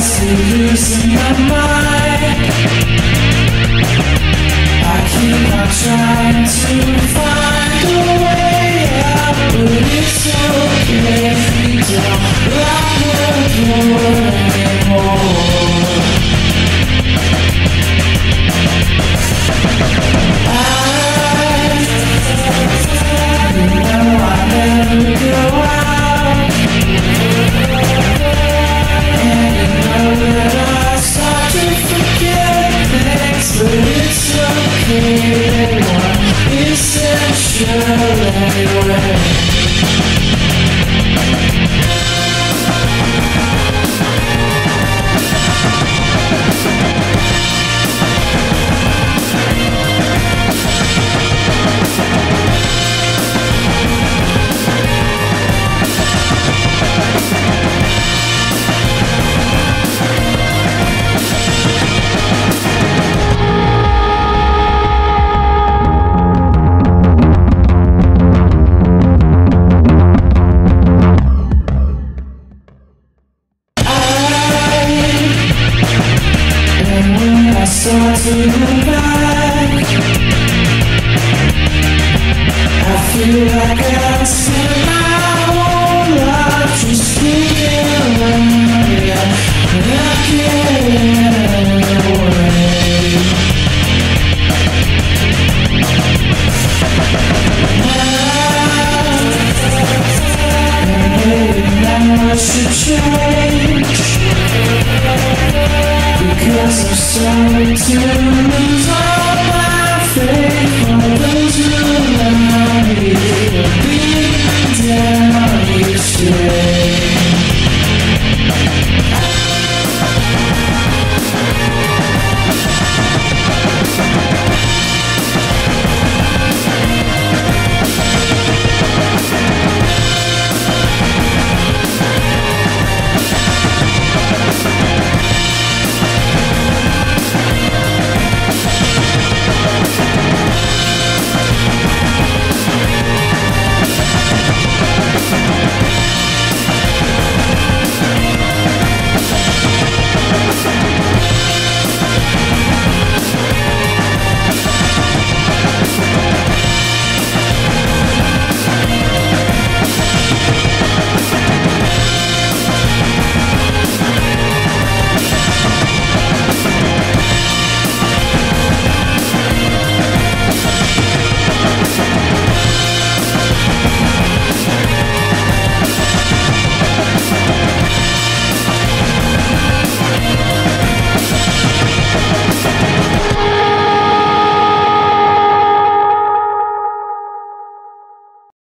constantly losing my mind. I keep on trying to find a way out, but it's okay. You don't lock the door anymore. I never go out, and you know that I start to forget things, but it's okay, they weren't essential anyway. Start to look back, I feel like I spent my whole life just thinking around it, and I can't get away. Maybe now I should change, because I'm starting to lose my